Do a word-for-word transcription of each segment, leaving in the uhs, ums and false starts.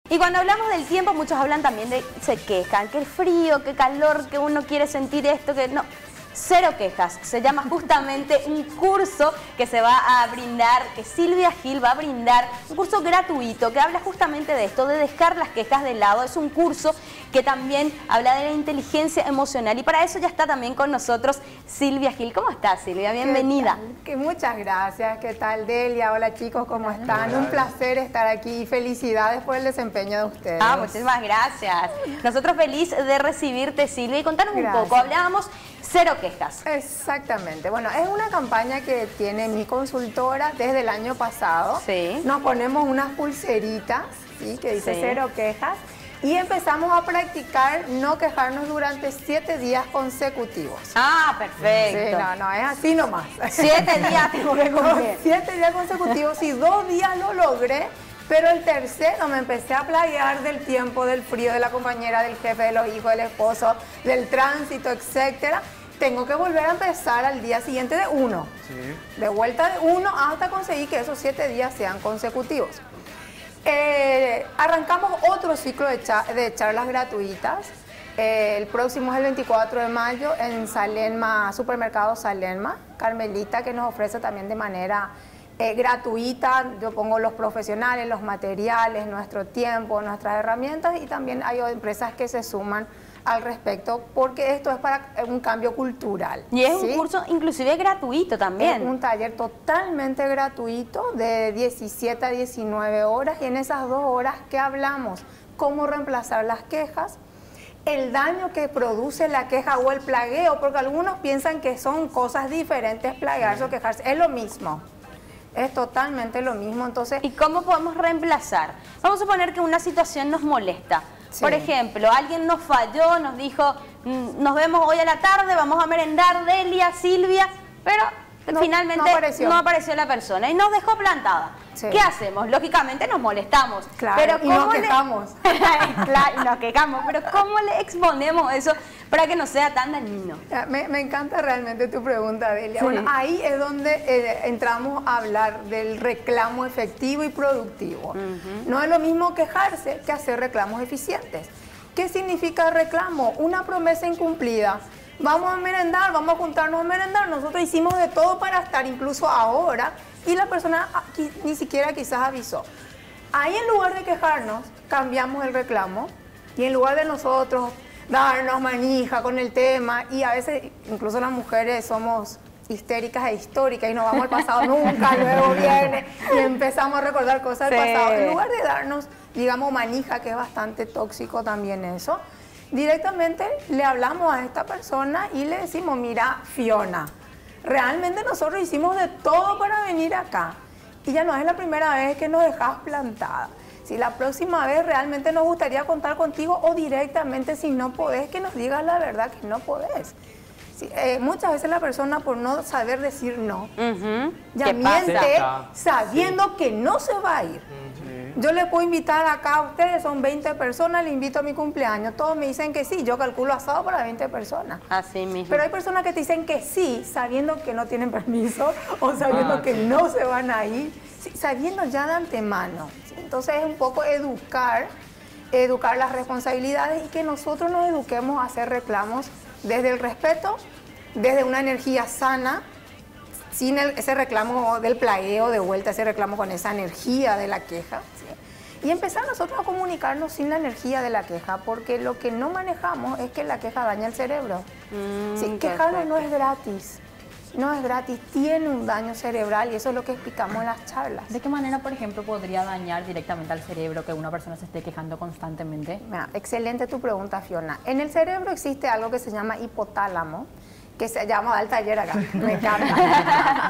Y cuando hablamos del tiempo, muchos hablan también de, se quejan, que el frío, que calor, que uno quiere sentir esto, que no. Cero quejas, se llama justamente un curso que se va a brindar, que Silvia Gil va a brindar, un curso gratuito que habla justamente de esto, de dejar las quejas de lado. Es un curso que también habla de la inteligencia emocional y para eso ya está también con nosotros Silvia Gil. ¿Cómo estás, Silvia? Bienvenida. Que muchas gracias. ¿Qué tal, Delia? Hola, chicos, ¿cómo están? Un placer estar aquí y felicidades por el desempeño de ustedes. Ah, muchísimas gracias. Nosotros feliz de recibirte, Silvia, y contanos gracias. un poco. Hablábamos cero quejas. Exactamente. Bueno, es una campaña que tiene mi consultora desde el año pasado. Sí. Nos ponemos unas pulseritas, ¿sí? Que dice Sí. cero quejas. Y empezamos a practicar no quejarnos durante siete días consecutivos. Ah, perfecto. Sí, no, no, es así nomás. Siete días tengo que cumplir. Siete días consecutivos y dos días lo logré. Pero el tercero me empecé a plaguear del tiempo, del frío, de la compañera, del jefe, de los hijos, del esposo, del tránsito, etcétera. Tengo que volver a empezar al día siguiente de uno. Sí. De vuelta de uno hasta conseguir que esos siete días sean consecutivos. Eh, arrancamos otro ciclo de, cha de charlas gratuitas. Eh, el próximo es el veinticuatro de mayo en Salenma, Supermercado Salenma. Carmelita, que nos ofrece también de manera Eh, gratuita. Yo pongo los profesionales, los materiales, nuestro tiempo, nuestras herramientas y también hay empresas que se suman al respecto porque esto es para un cambio cultural. Y es ¿sí? un curso inclusive gratuito también. Es un taller totalmente gratuito de diecisiete a diecinueve horas y en esas dos horas que hablamos cómo reemplazar las quejas, el daño que produce la queja o el plagueo, porque algunos piensan que son cosas diferentes, plaguearse o quejarse, es lo mismo. Es totalmente lo mismo, entonces... ¿Y cómo podemos reemplazar? Vamos a suponer que una situación nos molesta. Sí. Por ejemplo, alguien nos falló, nos dijo, nos vemos hoy a la tarde, vamos a merendar, Delia, Silvia, pero no, finalmente no apareció. no apareció la persona y nos dejó plantada. Sí. ¿Qué hacemos? Lógicamente nos molestamos. Claro, pero y nos quejamos. Le... claro, y nos quejamos, pero ¿cómo le exponemos eso para que no sea tan dañino? Me, me encanta realmente tu pregunta, Delia. Sí. Bueno, ahí es donde eh, entramos a hablar del reclamo efectivo y productivo. Uh-huh. No es lo mismo quejarse que hacer reclamos eficientes. ¿Qué significa reclamo? Una promesa incumplida. Vamos a merendar, vamos a juntarnos a merendar. Nosotros hicimos de todo para estar incluso ahora y la persona aquí, ni siquiera quizás avisó. Ahí en lugar de quejarnos, cambiamos el reclamo y en lugar de nosotros darnos manija con el tema y a veces incluso las mujeres somos histéricas e históricas y no vamos al pasado nunca, luego viene y empezamos a recordar cosas del sí. pasado. En lugar de darnos, digamos, manija, que es bastante tóxico también eso, directamente le hablamos a esta persona y le decimos, mira, Fiona, realmente nosotros hicimos de todo para venir acá y ya no es la primera vez que nos dejas plantada. Si la próxima vez realmente nos gustaría contar contigo o directamente si no podés, que nos digas la verdad que no podés. Sí, eh, muchas veces la persona por no saber decir no, uh-huh. ya miente sabiendo sí. que no se va a ir. Uh-huh. Yo le puedo invitar acá a ustedes, son veinte personas, le invito a mi cumpleaños. Todos me dicen que sí, yo calculo asado para veinte personas. Así mismo. Pero hay personas que te dicen que sí, sabiendo que no tienen permiso o sabiendo ah, que sí. no se van a ir, sí, sabiendo ya de antemano. ¿Sí? Entonces es un poco educar, educar las responsabilidades y que nosotros nos eduquemos a hacer reclamos desde el respeto, desde una energía sana, sin el, ese reclamo del plagueo de vuelta, ese reclamo con esa energía de la queja. ¿Sí? Y empezar nosotros a comunicarnos sin la energía de la queja, porque lo que no manejamos es que la queja daña el cerebro. Mm, sí, quejarnos no es gratis. No es gratis, tiene un daño cerebral y eso es lo que explicamos en las charlas. ¿De qué manera, por ejemplo, podría dañar directamente al cerebro que una persona se esté quejando constantemente? Mira, excelente tu pregunta, Fiona. En el cerebro existe algo que se llama hipotálamo, que se llama al taller acá, me encanta.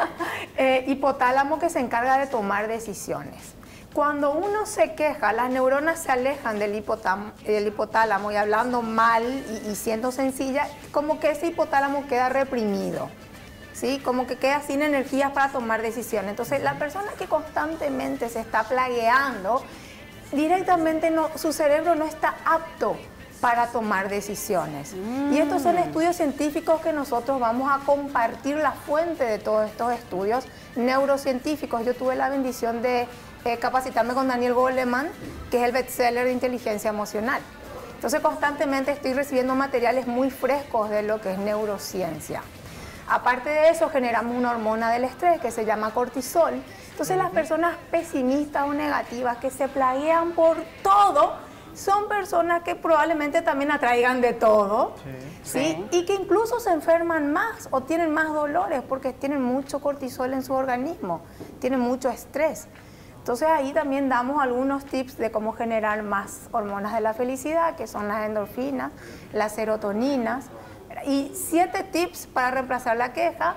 eh, hipotálamo que se encarga de tomar decisiones. Cuando uno se queja, las neuronas se alejan del hipotálamo, del hipotálamo y hablando mal y, y siendo sencilla, como que ese hipotálamo queda reprimido. ¿Sí? Como que queda sin energías para tomar decisiones. Entonces, la persona que constantemente se está plagueando, directamente no, su cerebro no está apto para tomar decisiones. Mm. Y estos son estudios científicos que nosotros vamos a compartir la fuente de todos estos estudios neurocientíficos. Yo tuve la bendición de eh, capacitarme con Daniel Goleman, que es el bestseller de inteligencia emocional. Entonces constantemente estoy recibiendo materiales muy frescos de lo que es neurociencia. Aparte de eso, generamos una hormona del estrés que se llama cortisol. Entonces las personas pesimistas o negativas que se plaguean por todo, son personas que probablemente también atraigan de todo, sí. ¿sí? Y que incluso se enferman más o tienen más dolores porque tienen mucho cortisol en su organismo, tienen mucho estrés. Entonces ahí también damos algunos tips de cómo generar más hormonas de la felicidad, que son las endorfinas, las serotoninas, y siete tips para reemplazar la queja,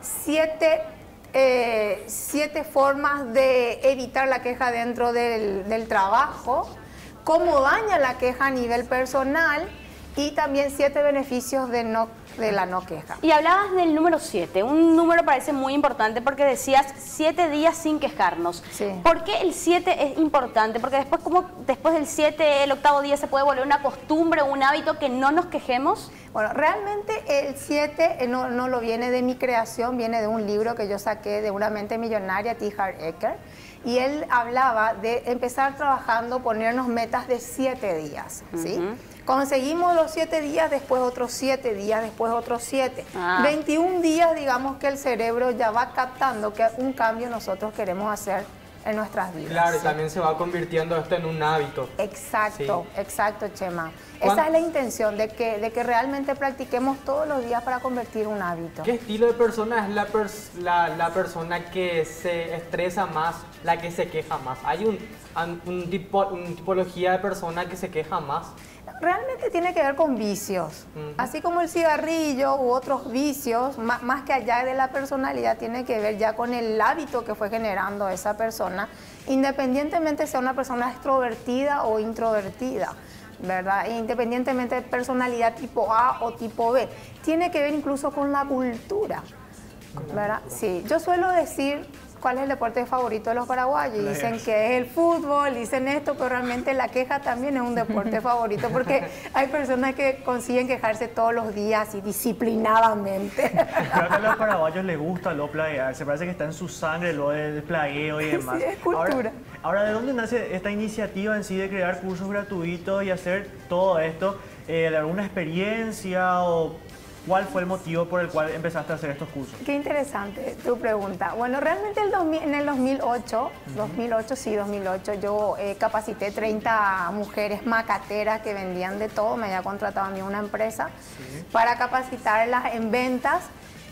siete, eh, siete formas de evitar la queja dentro del, del trabajo, cómo daña la queja a nivel personal y también siete beneficios de, no, de la no queja. Y hablabas del número siete, un número parece muy importante porque decías siete días sin quejarnos. Sí. ¿Por qué el siete es importante? Porque después, como después del siete, el octavo día se puede volver una costumbre, un hábito que no nos quejemos. Bueno, realmente el siete no, no lo viene de mi creación, viene de un libro que yo saqué de Una mente millonaria, T. Harv Eker. Y él hablaba de empezar trabajando, ponernos metas de siete días, ¿sí? Uh-huh. Conseguimos los siete días, después otros siete días, después otros siete. Ah. veintiún días, digamos que el cerebro ya va captando que un cambio nosotros queremos hacer en nuestras vidas. Claro, y ¿sí? también se va convirtiendo esto en un hábito. Exacto, sí. exacto, Chema. ¿Cuán... Esa es la intención, de que, de que realmente practiquemos todos los días para convertir un hábito. ¿Qué estilo de persona es la, pers la, la persona que se estresa más, la que se queja más? ¿Hay un, un tipo, una tipología de persona que se queja más? Realmente tiene que ver con vicios, uh-huh. así como el cigarrillo u otros vicios, más, más que allá de la personalidad, tiene que ver ya con el hábito que fue generando esa persona, independientemente sea una persona extrovertida o introvertida, ¿verdad? Independientemente de personalidad tipo A o tipo B, tiene que ver incluso con la cultura, ¿verdad? Sí, yo suelo decir cuál es el deporte favorito de los paraguayos, y dicen que es el fútbol, dicen esto, pero realmente la queja también es un deporte favorito, porque hay personas que consiguen quejarse todos los días y disciplinadamente. Creo que a los paraguayos les gusta lo plaguearse, parece que está en su sangre lo del plagueo y demás. Sí, es cultura. Ahora, ahora, ¿de dónde nace esta iniciativa en sí de crear cursos gratuitos y hacer todo esto? Eh, ¿De alguna experiencia o...? ¿Cuál fue el motivo por el cual empezaste a hacer estos cursos? Qué interesante tu pregunta. Bueno, realmente el dos mil, en el dos mil ocho, uh-huh. dos mil ocho, sí, dos mil ocho, yo eh, capacité treinta mujeres macateras que vendían de todo. Me había contratado a mí una empresa sí. para capacitarlas en ventas.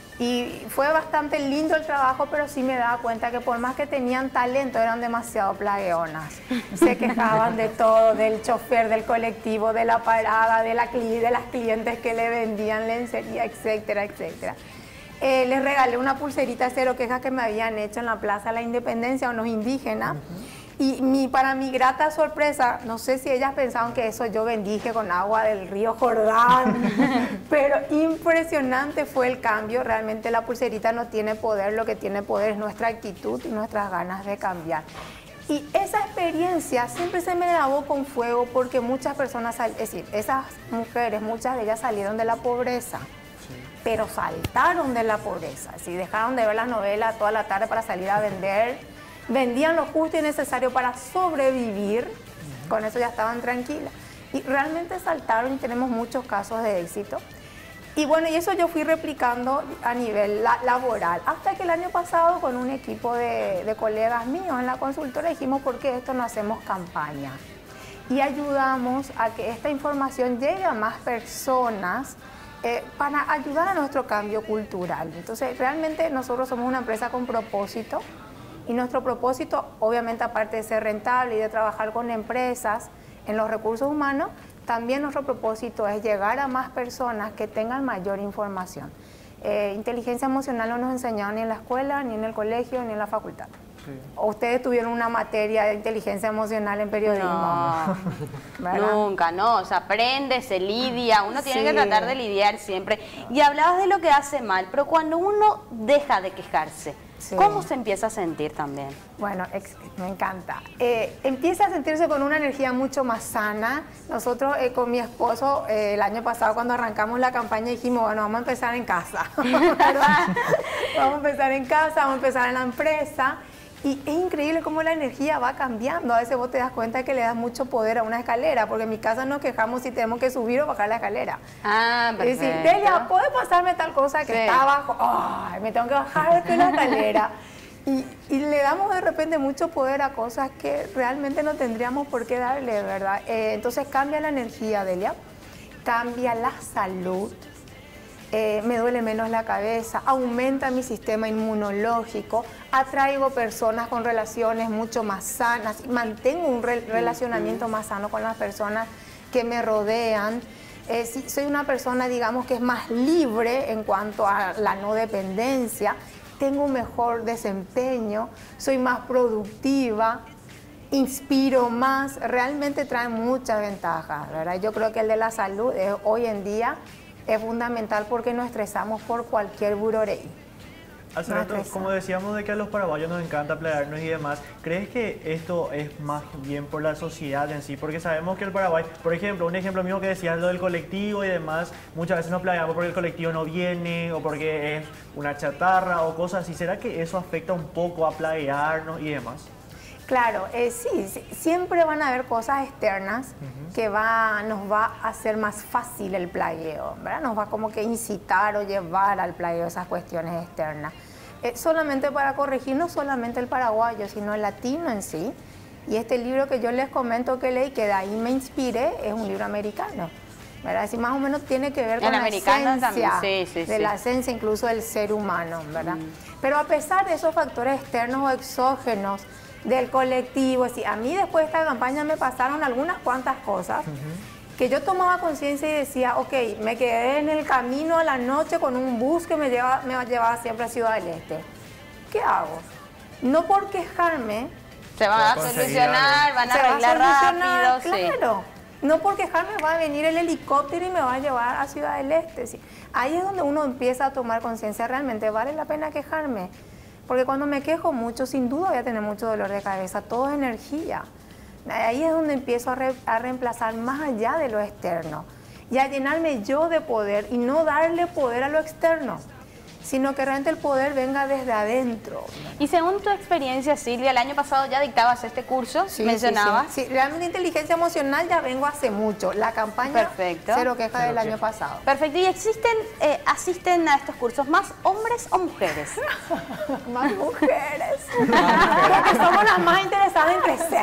Y fue bastante lindo el trabajo, pero sí me daba cuenta que por más que tenían talento, eran demasiado plagueonas. Se quejaban de todo, del chofer, del colectivo, de la parada, de, la, de las clientes que le vendían lencería, etcétera, etcétera. Eh, les regalé una pulserita de cero quejas que me habían hecho en la Plaza de la Independencia, unos indígenas. Uh-huh. Y mi, para mi grata sorpresa, no sé si ellas pensaban que eso yo bendije con agua del río Jordán, pero impresionante fue el cambio. Realmente la pulserita no tiene poder, lo que tiene poder es nuestra actitud y nuestras ganas de cambiar. Y esa experiencia siempre se me grabó con fuego porque muchas personas, es decir, esas mujeres, muchas de ellas salieron de la pobreza. Pero saltaron de la pobreza, es decir, dejaron de ver las novelas toda la tarde para salir a vender. Vendían lo justo y necesario para sobrevivir, uh-huh. con eso ya estaban tranquilas. Y realmente saltaron y tenemos muchos casos de éxito. Y bueno, y eso yo fui replicando a nivel la, laboral. Hasta que el año pasado con un equipo de, de colegas míos en la consultora dijimos, ¿por qué esto no hacemos campaña? Y ayudamos a que esta información llegue a más personas eh, para ayudar a nuestro cambio cultural. Entonces, realmente nosotros somos una empresa con propósito. Y nuestro propósito, obviamente, aparte de ser rentable y de trabajar con empresas en los recursos humanos, también nuestro propósito es llegar a más personas que tengan mayor información. Eh, inteligencia emocional no nos enseñaron ni en la escuela, ni en el colegio, ni en la facultad. Sí. ¿O ustedes tuvieron una materia de inteligencia emocional en periodismo? No, nunca, no. Se aprende, se lidia, uno tiene sí. que tratar de lidiar siempre. Y hablabas de lo que hace mal, pero cuando uno deja de quejarse, sí. ¿cómo se empieza a sentir también? Bueno, me encanta. Eh, empieza a sentirse con una energía mucho más sana. Nosotros eh, con mi esposo eh, el año pasado cuando arrancamos la campaña dijimos, bueno, vamos a empezar en casa, ¿verdad? Vamos a empezar en casa, vamos a empezar en la empresa. Y es increíble cómo la energía va cambiando. A veces vos te das cuenta que le das mucho poder a una escalera, porque en mi casa nos quejamos si tenemos que subir o bajar la escalera. Ah, Y decir, Delia, ¿puede pasarme tal cosa que Sí. está abajo? Ay, me tengo que bajar de la escalera. Y, y le damos de repente mucho poder a cosas que realmente no tendríamos por qué darle, ¿verdad? Eh, entonces cambia la energía, Delia, cambia la salud. Eh, me duele menos la cabeza, aumenta mi sistema inmunológico, atraigo personas con relaciones mucho más sanas, mantengo un re relacionamiento más sano con las personas que me rodean. Eh, si, soy una persona, digamos, que es más libre en cuanto a la no dependencia, tengo un mejor desempeño, soy más productiva, inspiro más, realmente trae muchas ventajas, ¿verdad? Yo creo que el de la salud eh, hoy en día es fundamental porque nos estresamos por cualquier burorei. Hace rato, como decíamos de que a los paraguayos nos encanta pelearnos y demás, ¿crees que esto es más bien por la sociedad en sí? Porque sabemos que el Paraguay, por ejemplo, un ejemplo mismo que decías, lo del colectivo y demás, muchas veces nos peleamos porque el colectivo no viene o porque es una chatarra o cosas así. ¿Será que eso afecta un poco a plaguearnos y demás? Claro, eh, sí, sí, siempre van a haber cosas externas uh-huh. que va, nos va a hacer más fácil el plagueo, ¿verdad? Nos va como que incitar o llevar al plagueo esas cuestiones externas. Eh, solamente para corregir, no solamente el paraguayo, sino el latino en sí. Y este libro que yo les comento que leí, que de ahí me inspiré, es un libro americano, ¿verdad? Así más o menos tiene que ver con la esencia, sí, sí, de sí. la esencia incluso del ser humano, ¿verdad? Mm. Pero a pesar de esos factores externos o exógenos, del colectivo, así, a mí después de esta campaña me pasaron algunas cuantas cosas uh-huh. que yo tomaba conciencia y decía, ok, me quedé en el camino a la noche con un bus que me, lleva, me llevaba siempre a Ciudad del Este. ¿Qué hago? No por quejarme. Se van a solucionar, van a arreglar rápido. Claro. Sí. No por quejarme va a venir el helicóptero y me va a llevar a Ciudad del Este. Sí. Ahí es donde uno empieza a tomar conciencia, realmente vale la pena quejarme. Porque cuando me quejo mucho, sin duda voy a tener mucho dolor de cabeza, todo es energía. Ahí es donde empiezo a, re, a reemplazar más allá de lo externo y a llenarme yo de poder y no darle poder a lo externo, sino que realmente el poder venga desde adentro. Y según tu experiencia, Silvia, el año pasado ya dictabas este curso, sí, mencionabas. Sí, sí. sí, realmente inteligencia emocional ya vengo hace mucho. La campaña Perfecto. Cero Queja del año pasado. Perfecto. ¿Y existen, eh, asisten a estos cursos más hombres o mujeres? Más mujeres. Porque somos las más interesadas en crecer.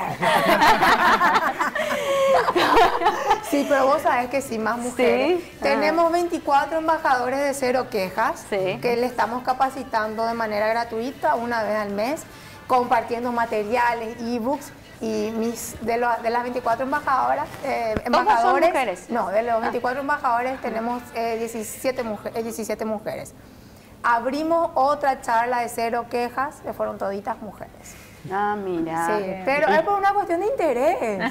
Sí, pero vos sabés que sí, más mujeres. Sí. Tenemos veinticuatro embajadores de Cero Quejas, sí. que le estamos capacitando de manera gratuita una vez al mes, compartiendo materiales, ebooks. Y mis, de, lo, de las veinticuatro embajadoras, eh, embajadores, son mujeres? No, de los veinticuatro ah. embajadores tenemos eh, diecisiete, mujer, eh, diecisiete mujeres. Abrimos otra charla de Cero Quejas, que fueron toditas mujeres. Ah, mira. Sí, pero es por una cuestión de interés.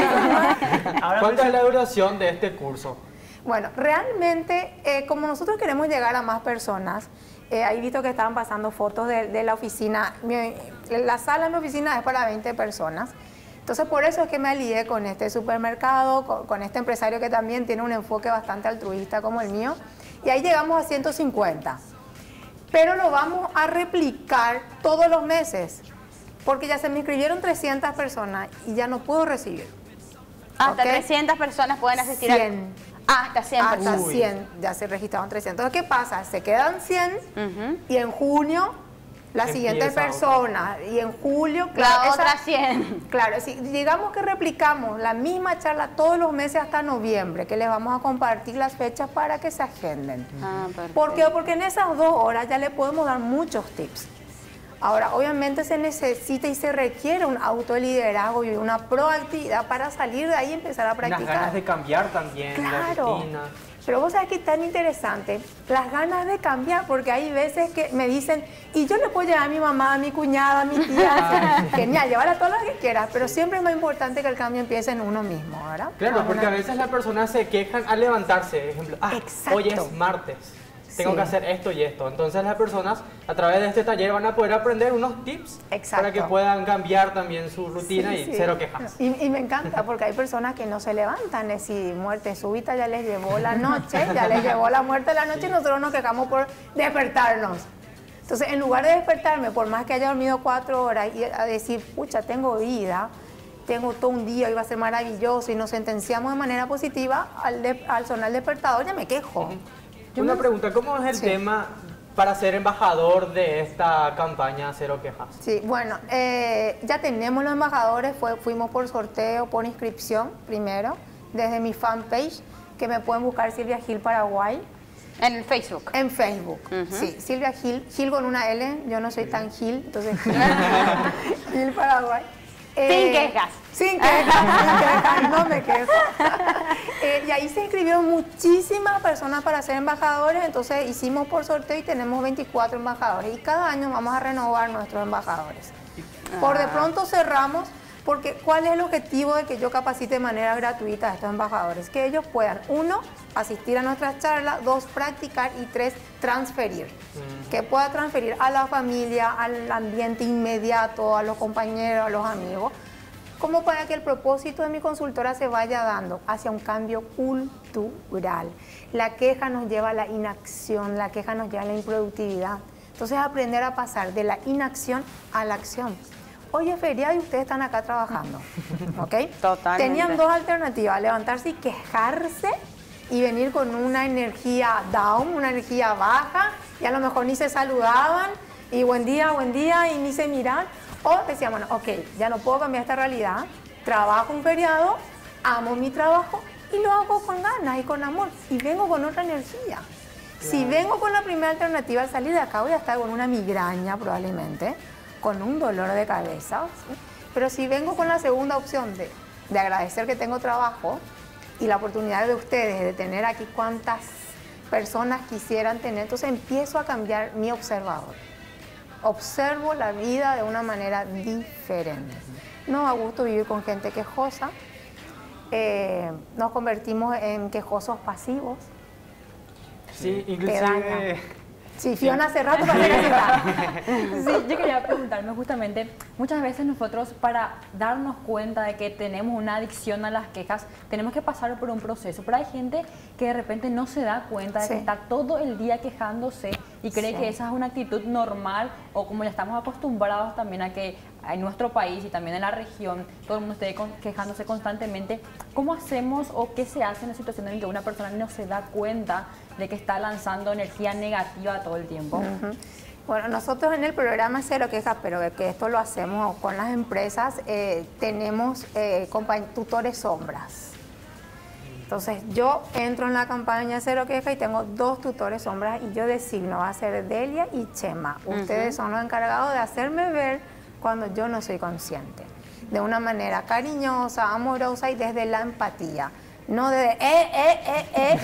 ¿Cuánto es la duración de este curso? Bueno, realmente, eh, como nosotros queremos llegar a más personas, eh, ahí visto que estaban pasando fotos de, de la oficina. Mi, la sala de mi oficina es para veinte personas. Entonces, por eso es que me alié con este supermercado, con, con este empresario que también tiene un enfoque bastante altruista como el mío. Y ahí llegamos a ciento cincuenta. Pero lo vamos a replicar todos los meses. Porque ya se me inscribieron trescientas personas y ya no puedo recibir. Hasta ¿Okay? trescientas personas pueden asistir cien. a... Ah, hasta cien Hasta personas. cien, ya se registraron trescientos. Entonces, ¿qué pasa? Se quedan cien Uh-huh. y en junio la Empieza siguiente persona. Y en julio, La claro, otra esa- cien. Claro, si digamos que replicamos la misma charla todos los meses hasta noviembre, que les vamos a compartir las fechas para que se agenden. Ah, perfecto. ¿Por qué? Porque en esas dos horas ya le podemos dar muchos tips. Ahora, obviamente se necesita y se requiere un autoliderazgo y una proactividad para salir de ahí y empezar a Unas practicar. ganas de cambiar también, la Claro. rutina. Pero vos sabés que es tan interesante, las ganas de cambiar, porque hay veces que me dicen, y yo le puedo llevar a mi mamá, a mi cuñada, a mi tía, genial, llevar a todas las que quieras, pero siempre es más importante que el cambio empiece en uno mismo, ¿verdad? Claro, Con porque una- a veces las personas se quejan al levantarse, por ejemplo, ah, Exacto. hoy es martes, tengo Sí. que hacer esto y esto. Entonces las personas a través de este taller van a poder aprender unos tips Exacto. para que puedan cambiar también su rutina Sí, y sí. cero quejas. Y, y me encanta porque hay personas que no se levantan, es decir, muerte súbita ya les llevó la noche, ya les llevó la muerte de la noche y nosotros nos quejamos por despertarnos. Entonces, en lugar de despertarme, por más que haya dormido cuatro horas, y a decir, pucha, tengo vida, tengo todo un día, iba a ser maravilloso, y nos sentenciamos de manera positiva, al, de, al sonar el despertador ya me quejo. Una pregunta, ¿cómo es el Sí. tema para ser embajador de esta campaña Cero Quejas? Sí, bueno, eh, ya tenemos los embajadores, fue, fuimos por sorteo, por inscripción primero, desde mi fanpage, que me pueden buscar Silvia Gil Paraguay. En el Facebook. En Facebook, Ujú. sí, Silvia Gil, Gil con una L, yo no soy tan Gil, entonces Gil, Gil Paraguay. Sin quejas. Sin quejas, sin quejas, no me quejo. Eh, y ahí se inscribieron muchísimas personas para ser embajadores, entonces hicimos por sorteo y tenemos veinticuatro embajadores y cada año vamos a renovar nuestros embajadores. Por de pronto cerramos, porque ¿cuál es el objetivo de que yo capacite de manera gratuita a estos embajadores? Que ellos puedan, uno, asistir a nuestras charlas, dos, practicar y tres, transferir. Que pueda transferir a la familia, al ambiente inmediato, a los compañeros, a los amigos, como para que el propósito de mi consultora se vaya dando hacia un cambio cultural. La queja nos lleva a la inacción, la queja nos lleva a la improductividad. Entonces, aprender a pasar de la inacción a la acción. Hoy es feriado y ustedes están acá trabajando, ¿ok? Totalmente. Tenían dos alternativas, levantarse y quejarse y venir con una energía down, una energía baja, y a lo mejor ni se saludaban, y buen día, buen día, y ni se miran. O decían, bueno, ok, ya no puedo cambiar esta realidad, trabajo un feriado, amo mi trabajo y lo hago con ganas y con amor, y vengo con otra energía. Si vengo con la primera alternativa, al salir de acá voy a estar con una migraña probablemente, con un dolor de cabeza, ¿sí? Pero si vengo con la segunda opción de, de agradecer que tengo trabajo y la oportunidad de ustedes de tener aquí cuantas personas quisieran tener, entonces empiezo a cambiar mi observador. Observo la vida de una manera diferente. No da gusto vivir con gente quejosa, eh, nos convertimos en quejosos pasivos. Sí, Te inclusive... daña. Sí, Fiona hace rato parece que está. Sí, yo quería preguntarme justamente, muchas veces nosotros para darnos cuenta de que tenemos una adicción a las quejas, tenemos que pasar por un proceso, pero hay gente que de repente no se da cuenta de Sí. que está todo el día quejándose y cree Sí. que esa es una actitud normal, o como ya estamos acostumbrados también a que en nuestro país y también en la región todo el mundo esté con- quejándose constantemente. ¿Cómo hacemos o qué se hace en la situación en que una persona no se da cuenta de que está lanzando energía negativa todo el tiempo? Ujú. Bueno, nosotros en el programa Cero Quejas, pero de que esto lo hacemos con las empresas, eh, tenemos eh, compañ- tutores sombras. Entonces, yo entro en la campaña Cero Quejas y tengo dos tutores sombras y yo designo, va a ser Delia y Chema. Ustedes son los encargados de hacerme ver cuando yo no soy consciente. De una manera cariñosa, amorosa y desde la empatía. No de, eh, eh, eh,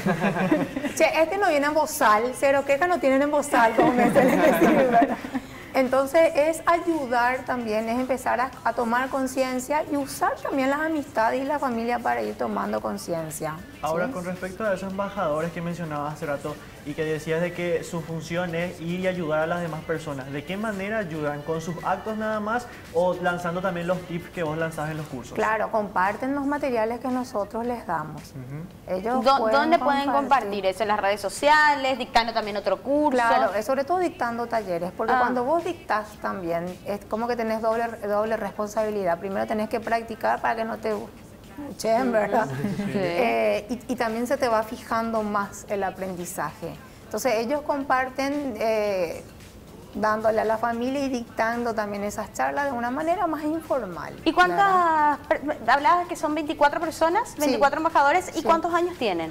eh. Che, este no viene en bozal, Cero Quejas no tienen en bozal, como me suelen decir, ¿verdad? Entonces es ayudar también, es empezar a, a tomar conciencia y usar también las amistades y la familia para ir tomando conciencia. Ahora, ¿sí? con respecto a esos embajadores que mencionabas hace rato y que decías de que su función es ir y ayudar a las demás personas, ¿de qué manera ayudan? ¿Con sus actos nada más o lanzando también los tips que vos lanzás en los cursos? Claro, comparten los materiales que nosotros les damos. Ellos ¿Dó- pueden ¿Dónde pueden compartir eso? ¿En las redes sociales? ¿Dictando también otro curso? Claro, es sobre todo dictando talleres, porque Ah. cuando vos dictás también, es como que tenés doble, doble responsabilidad. Primero tenés que practicar para que no te bucheen, ¿verdad? Sí. Eh, y, y también se te va fijando más el aprendizaje. Entonces ellos comparten eh, dándole a la familia y dictando también esas charlas de una manera más informal. ¿Y cuántas? per- Hablabas que son veinticuatro personas, veinticuatro embajadores, ¿y Sí. cuántos años tienen?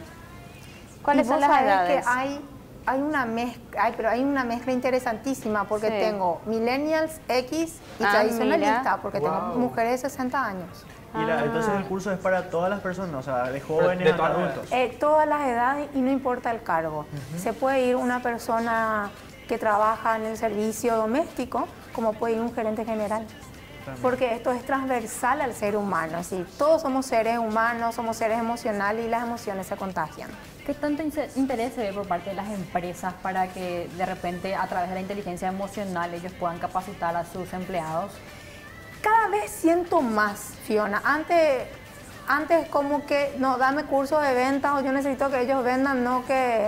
Y ¿Cuáles vos son las sabés edades? que hay, hay una mezcla, hay, pero hay una mezcla interesantísima porque Sí. tengo millennials, X y Ah, tradicionalista, mira. porque Wow. tengo mujeres de sesenta años. Y la- entonces el curso es para todas las personas, o sea, de jóvenes De hasta todas las adultos. Eh, todas las edades y no importa el cargo. Se puede ir una persona que trabaja en el servicio doméstico, como puede ir un gerente general. También. Porque esto es transversal al ser humano. Es decir, todos somos seres humanos, somos seres emocionales y las emociones se contagian. ¿Qué tanto inse- interés se ve por parte de las empresas para que de repente a través de la inteligencia emocional ellos puedan capacitar a sus empleados? Cada vez siento más, Fiona. Antes, antes como que, no, dame curso de ventas o yo necesito que ellos vendan, no que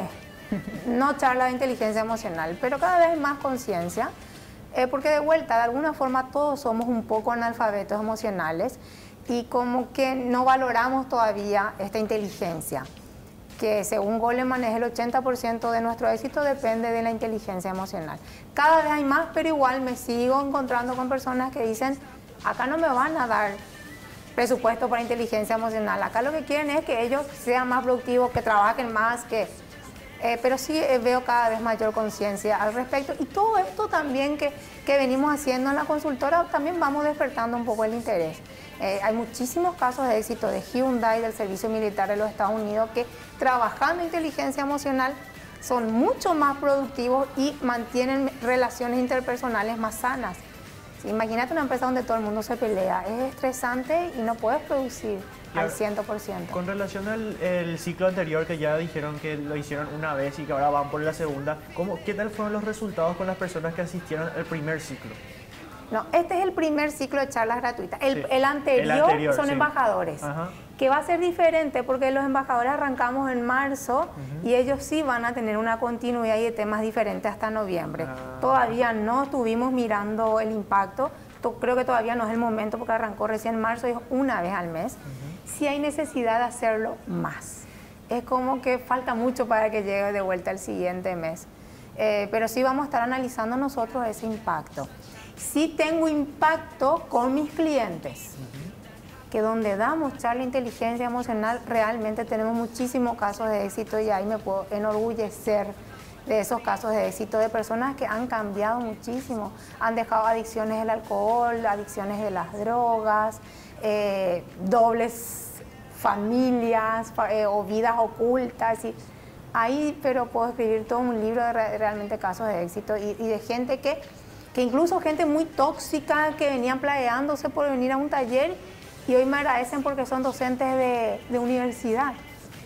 no charla de inteligencia emocional, pero cada vez hay más conciencia, eh, porque de vuelta, de alguna forma todos somos un poco analfabetos emocionales y como que no valoramos todavía esta inteligencia, que según Goleman es el ochenta por ciento de nuestro éxito depende de la inteligencia emocional. Cada vez hay más, pero igual me sigo encontrando con personas que dicen, acá no me van a dar presupuesto para inteligencia emocional, acá lo que quieren es que ellos sean más productivos, que trabajen más, que... Eh, pero sí eh, veo cada vez mayor conciencia al respecto y todo esto también que, que venimos haciendo en la consultora, también vamos despertando un poco el interés. Eh, hay muchísimos casos de éxito de Hyundai, del Servicio Militar de los Estados Unidos, que trabajando inteligencia emocional son mucho más productivos y mantienen relaciones interpersonales más sanas. Sí, imagínate una empresa donde todo el mundo se pelea, es estresante y no puedes producir al cien por ciento. Con relación al el ciclo anterior que ya dijeron que lo hicieron una vez y que ahora van por la segunda, ¿cómo, ¿qué tal fueron los resultados con las personas que asistieron al primer ciclo? No, este es el primer ciclo de charlas gratuitas. El, sí. el, anterior, el anterior son sí. embajadores, Ajá. que va a ser diferente porque los embajadores arrancamos en marzo uh-huh. y ellos sí van a tener una continuidad y de temas diferentes hasta noviembre. Ah. Todavía no estuvimos mirando el impacto, creo que todavía no es el momento porque arrancó recién en marzo y es una vez al mes. Uh-huh. Sí hay necesidad de hacerlo más. Es como que falta mucho para que llegue de vuelta el siguiente mes. Eh, pero sí vamos a estar analizando nosotros ese impacto. Sí tengo impacto con mis clientes, uh-huh. que donde damos charla de inteligencia emocional realmente tenemos muchísimos casos de éxito y ahí me puedo enorgullecer de esos casos de éxito de personas que han cambiado muchísimo, han dejado adicciones del alcohol, adicciones de las drogas, eh, dobles familias eh, o vidas ocultas. Y ahí, pero puedo escribir todo un libro de re realmente casos de éxito y, y de gente que, que incluso gente muy tóxica que venían planeándose por venir a un taller y hoy me agradecen porque son docentes de, de universidad.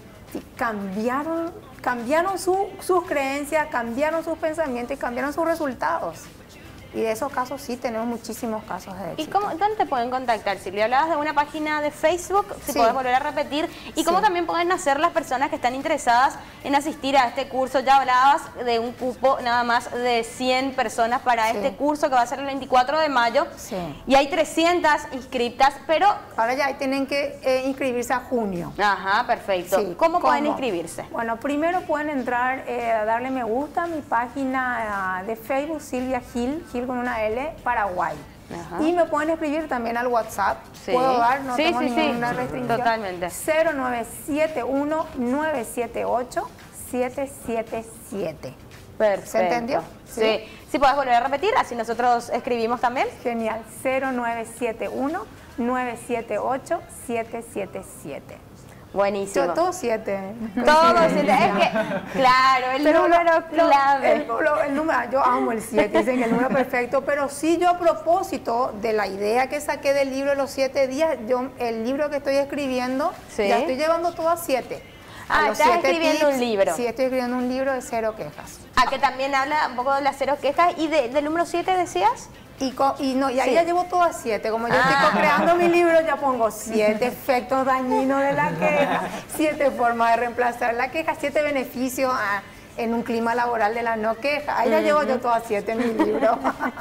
Y cambiaron, cambiaron su, sus creencias, cambiaron sus pensamientos y cambiaron sus resultados. Y de esos casos sí tenemos muchísimos casos de éxito. ¿Y cómo, dónde te pueden contactar, Silvia? Hablabas de una página de Facebook, si sí. podés volver a repetir. ¿Y cómo sí. también pueden hacer las personas que están interesadas en asistir a este curso? Ya hablabas de un cupo nada más de cien personas para sí. este curso que va a ser el veinticuatro de mayo. Sí. Y hay trescientas inscriptas, pero... Ahora ya tienen que eh, inscribirse a junio. Ajá, perfecto. Sí. ¿Cómo, ¿Cómo pueden inscribirse? Bueno, primero pueden entrar, eh, a darle me gusta a mi página uh, de Facebook, Silvia Gil, Gil con una L, Paraguay. Ajá. Y me pueden escribir también al WhatsApp. Sí. Puedo dar, no sí, tengo sí, ninguna sí. restricción. Totalmente. cero nueve siete uno, nueve siete ocho, siete siete siete. Perfecto. ¿Se entendió? Sí. Sí. Si puedes volver a repetir, así nosotros escribimos también. Genial. cero nueve siete uno, nueve siete ocho, siete siete siete. Buenísimo. Yo, todo siete. Todo siete. Es que, claro, el pero número lo, clave. El, lo, el número, yo amo el siete, dicen que el número perfecto, pero sí yo a propósito de la idea que saqué del libro de los siete días, yo el libro que estoy escribiendo, ¿sí? ya estoy llevando todo a siete. Ah, estás escribiendo tips, un libro. Sí, estoy escribiendo un libro de cero quejas. Ah, que también habla un poco de las cero quejas. ¿Y de, del número siete decías? Y, co, y, no, y ahí sí. ya llevo todo a siete. Como yo ah. estoy creando mi libro, ya pongo siete efectos dañinos de la queja, siete formas de reemplazar la queja, siete beneficios a, en un clima laboral de la no queja. Ahí ya uh-huh. llevo yo todo a siete en mi libro.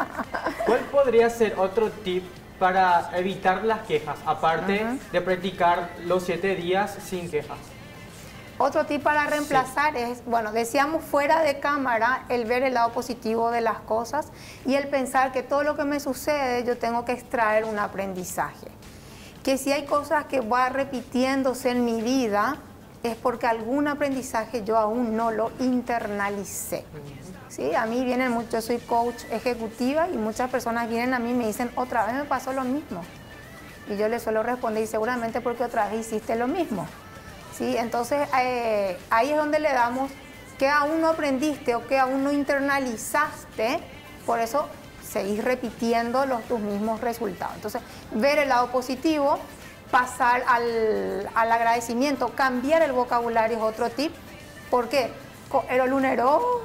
¿Cuál podría ser otro tip para evitar las quejas, aparte uh-huh. de practicar los siete días sin quejas? Otro tip para reemplazar sí. es, bueno, decíamos fuera de cámara, el ver el lado positivo de las cosas y el pensar que todo lo que me sucede yo tengo que extraer un aprendizaje. Que si hay cosas que va repitiéndose en mi vida, es porque algún aprendizaje yo aún no lo internalicé. ¿Sí? A mí vienen muchos, yo soy coach ejecutiva y muchas personas vienen a mí y me dicen, otra vez me pasó lo mismo. Y yo les suelo responder, y seguramente porque otra vez hiciste lo mismo. ¿Sí? Entonces, eh, ahí es donde le damos que aún no aprendiste o que aún no internalizaste, por eso seguís repitiendo los, tus mismos resultados. Entonces, ver el lado positivo, pasar al, al agradecimiento, cambiar el vocabulario es otro tip. ¿Por qué? Ero lunero,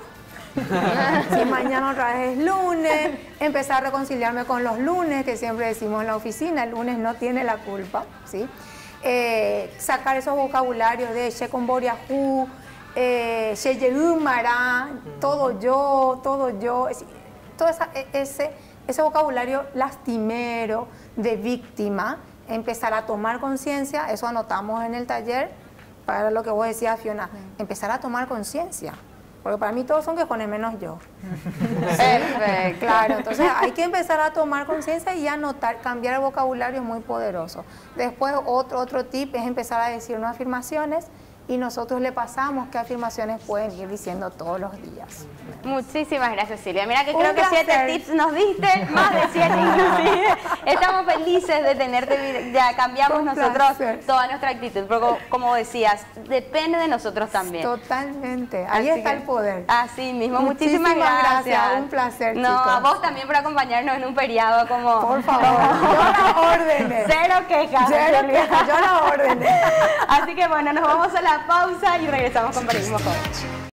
si mañana otra vez es lunes, empezar a reconciliarme con los lunes, que siempre decimos en la oficina, el lunes no tiene la culpa, ¿sí? Eh, sacar esos vocabularios de Shekonboriahu, eh, Sheyegumara, todo yo, todo yo, es- todo esa- e- ese, ese vocabulario lastimero de víctima, empezar a tomar conciencia, eso anotamos en el taller, para lo que vos decías, Fiona, empezar a tomar conciencia. Porque para mí todos son quejones, menos yo. Perfecto. Claro, entonces hay que empezar a tomar conciencia y anotar, cambiar el vocabulario es muy poderoso. Después otro, otro tip es empezar a decir no afirmaciones y nosotros le pasamos qué afirmaciones pueden ir diciendo todos los días. Muchísimas gracias, Silvia. Mira que Un creo que siete placer. tips nos diste, más de siete inclusive. Estamos felices de tenerte, ya cambiamos Un nosotros placer. toda nuestra actitud, pero como decías, depende de nosotros también. Totalmente, ahí Así está que- el poder. Así mismo, muchísimas, Muchísimas gracias. gracias, un placer, No, chicos. a vos también por acompañarnos en un feriado como... Por favor, yo las órdenes. Cero quejas, Cero Silvia. quejas, yo las órdenes. Así que bueno, nos vamos a la pausa y regresamos con Periodismo Joven.